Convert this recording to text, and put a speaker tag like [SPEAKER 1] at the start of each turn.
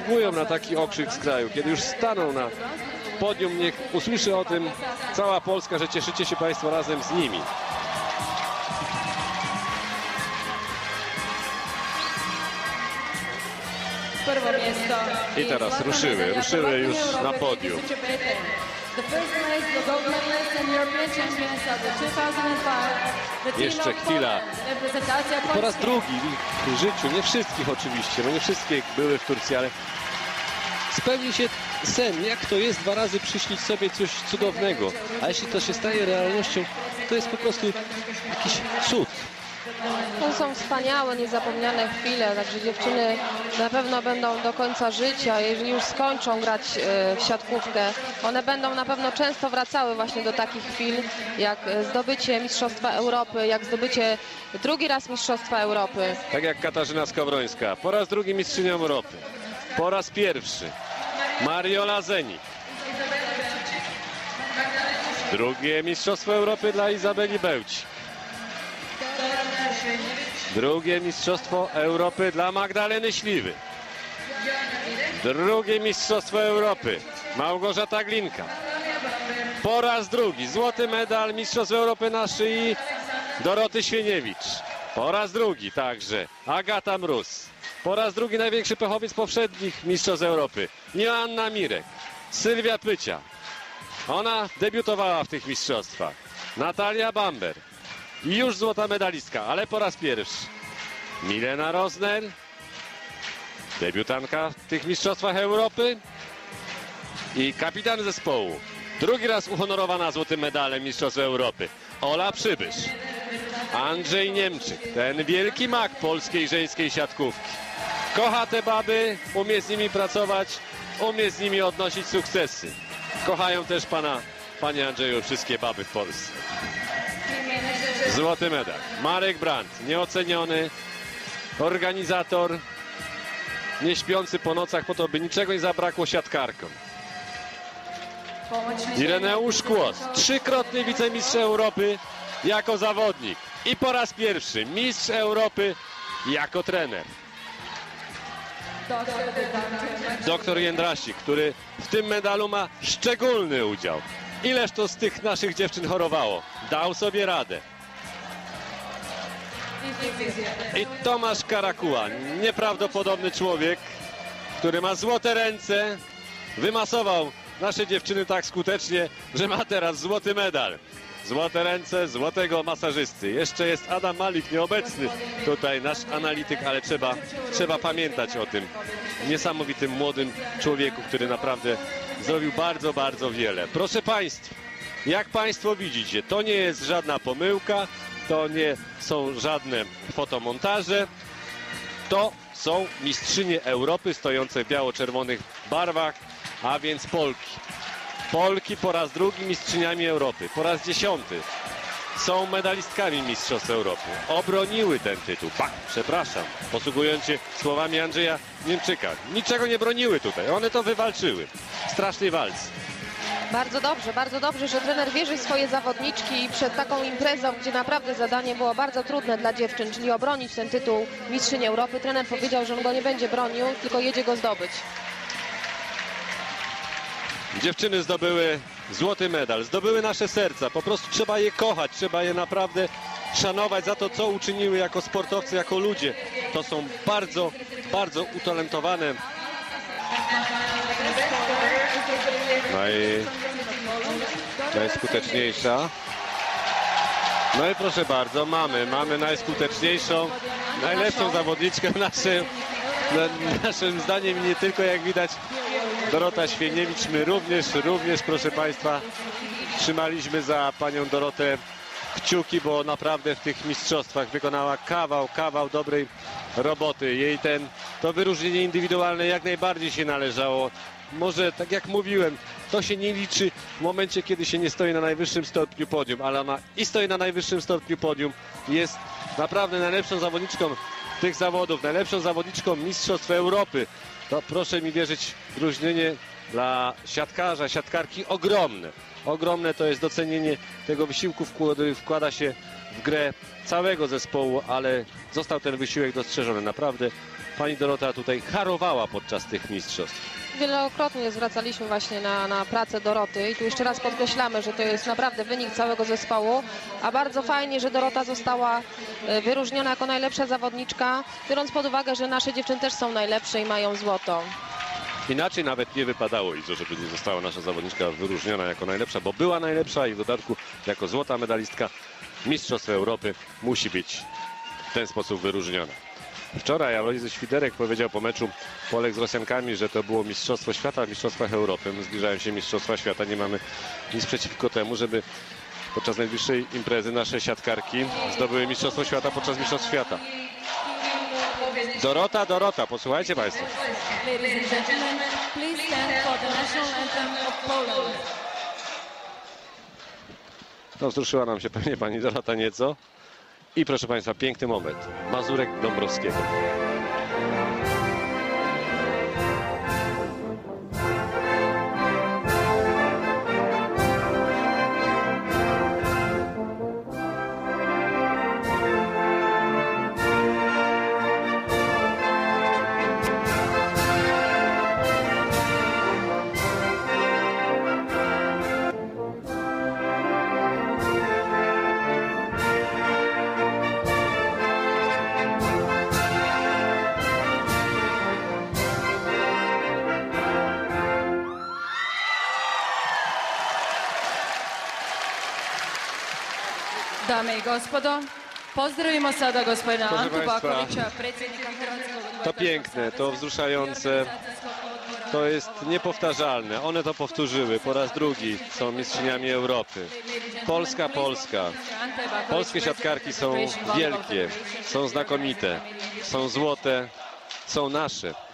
[SPEAKER 1] zasługują na taki okrzyk z kraju. Kiedy już staną na podium, niech usłyszy o tym cała Polska, że cieszycie się Państwo razem z nimi. I teraz ruszyły już na podium. Jeszcze chwila. Po raz drugi w życiu, nie wszystkich oczywiście, bo nie wszystkie były w Turcji, ale spełni się sen, jak to jest 2 razy przyśnić sobie coś cudownego. A jeśli to się staje realnością, to jest po prostu jakiś cud.
[SPEAKER 2] To są wspaniałe, niezapomniane chwile, także dziewczyny na pewno będą do końca życia, jeżeli już skończą grać w siatkówkę, one będą na pewno często wracały właśnie do takich chwil, jak zdobycie Mistrzostwa Europy, jak zdobycie drugi raz Mistrzostwa Europy.
[SPEAKER 1] Tak jak Katarzyna Skowrońska, po raz drugi mistrzynią Europy, po raz pierwszy Mariola Zenik. Drugie Mistrzostwo Europy dla Izabeli Bełć. Drugie Mistrzostwo Europy dla Magdaleny Śliwy. Drugie Mistrzostwo Europy Małgorzata Glinka. Po raz drugi złoty medal Mistrzostw Europy na szyi Doroty Świniewicz. Po raz drugi także Agata Mróz. Po raz drugi największy pechowiec poprzednich Mistrzostw Europy Joanna Mirek. Sylwia Pycia. Ona debiutowała w tych mistrzostwach. Natalia Bamber. I już złota medalistka, ale po raz pierwszy. Milena Rosner, debiutantka w tych mistrzostwach Europy i kapitan zespołu. Drugi raz uhonorowana złotym medalem Mistrzostw Europy. Ola Przybysz. Andrzej Niemczyk, ten wielki mak polskiej żeńskiej siatkówki. Kocha te baby, umie z nimi pracować, umie z nimi odnosić sukcesy. Kochają też panie Andrzeju, wszystkie baby w Polsce. Złoty medal. Marek Brandt, nieoceniony organizator, nie śpiący po nocach po to, by niczego nie zabrakło siatkarkom. Ireneusz Kłos, 3-krotny wicemistrz Europy jako zawodnik i po raz pierwszy mistrz Europy jako trener. Doktor Jędrasik, który w tym medalu ma szczególny udział. Ileż to z tych naszych dziewczyn chorowało. Dał sobie radę. I Tomasz Karakuła, nieprawdopodobny człowiek, który ma złote ręce, wymasował nasze dziewczyny tak skutecznie, że ma teraz złoty medal. Złote ręce złotego masażysty. Jeszcze jest Adam Malik, nieobecny tutaj nasz analityk, ale trzeba pamiętać o tym niesamowitym młodym człowieku, który naprawdę zrobił bardzo, bardzo wiele. Proszę Państwa, jak Państwo widzicie, to nie jest żadna pomyłka, to nie są żadne fotomontaże, to są mistrzynie Europy stojące w biało-czerwonych barwach, a więc Polki. Polki po raz drugi mistrzyniami Europy, po raz 10 są medalistkami Mistrzostw Europy. Obroniły ten tytuł. Przepraszam, posługując się słowami Andrzeja Niemczyka. Niczego nie broniły tutaj, one to wywalczyły. Straszny walc.
[SPEAKER 2] Bardzo dobrze, że trener wierzy w swoje zawodniczki i przed taką imprezą, gdzie naprawdę zadanie było bardzo trudne dla dziewczyn, czyli obronić ten tytuł mistrzyni Europy. Trener powiedział, że on go nie będzie bronił, tylko jedzie go zdobyć.
[SPEAKER 1] Dziewczyny zdobyły złoty medal, zdobyły nasze serca. Po prostu trzeba je kochać, trzeba je naprawdę szanować za to, co uczyniły jako sportowcy, jako ludzie. To są bardzo, bardzo utalentowane. Najskuteczniejsza. No i proszę bardzo, mamy najskuteczniejszą, najlepszą zawodniczkę naszym zdaniem, nie tylko jak widać Dorota Świniewicz. My również proszę Państwa trzymaliśmy za panią Dorotę kciuki, bo naprawdę w tych mistrzostwach wykonała kawał dobrej roboty. Jej to wyróżnienie indywidualne jak najbardziej się należało. Może, tak jak mówiłem, to się nie liczy w momencie, kiedy się nie stoi na najwyższym stopniu podium, ale ona i stoi na najwyższym stopniu podium. Jest naprawdę najlepszą zawodniczką tych zawodów, najlepszą zawodniczką Mistrzostw Europy. To proszę mi wierzyć, wyróżnienie dla siatkarza, siatkarki ogromne. Ogromne to jest docenienie tego wysiłku, który wkłada się w grę całego zespołu, ale został ten wysiłek dostrzeżony. Naprawdę Pani Dorota tutaj harowała podczas tych mistrzostw.
[SPEAKER 2] Wielokrotnie zwracaliśmy właśnie na pracę Doroty i tu jeszcze raz podkreślamy, że to jest naprawdę wynik całego zespołu, a bardzo fajnie, że Dorota została wyróżniona jako najlepsza zawodniczka, biorąc pod uwagę, że nasze dziewczyny też są najlepsze i mają złoto.
[SPEAKER 1] Inaczej nawet nie wypadało, Izo, żeby nie została nasza zawodniczka wyróżniona jako najlepsza, bo była najlepsza i w dodatku jako złota medalistka Mistrzostw Europy musi być w ten sposób wyróżniona. Wczoraj Alojzy Świderek powiedział po meczu Polek z Rosjankami, że to było Mistrzostwo Świata w Mistrzostwach Europy. Zbliżają się Mistrzostwa Świata, nie mamy nic przeciwko temu, żeby podczas najbliższej imprezy nasze siatkarki zdobyły Mistrzostwo Świata podczas Mistrzostw Świata. Dorota, posłuchajcie Państwo.
[SPEAKER 3] Ladies and gentlemen, please stand for the national anthem of Poland.
[SPEAKER 1] No, wzruszyła nam się pewnie pani Dorota nieco. I proszę Państwa, piękny moment. Mazurek Dąbrowskiego.
[SPEAKER 3] Dame i gospodo, pozdravimo sada gospodina
[SPEAKER 1] Proszę
[SPEAKER 3] Antu
[SPEAKER 1] Państwa,
[SPEAKER 3] Bakovića, predsjednika Hrvatskog odbora.
[SPEAKER 1] To piękne, to wzruszające, to jest niepowtarzalne. One to powtórzyły po raz drugi. Są mistrzyniami Europy. Polska. Polskie siatkarki są wielkie, są znakomite, są złote, są nasze.